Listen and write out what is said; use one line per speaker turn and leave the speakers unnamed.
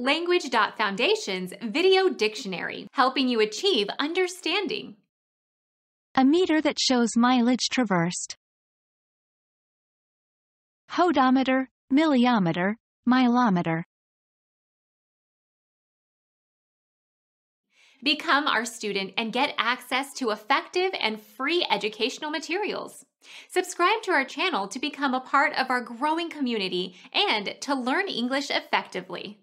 Language.Foundation's Video Dictionary, helping you achieve understanding.
A meter that shows mileage traversed. Odometer, milliometer, mileometer.
Become our student and get access to effective and free educational materials. Subscribe to our channel to become a part of our growing community and to learn English effectively.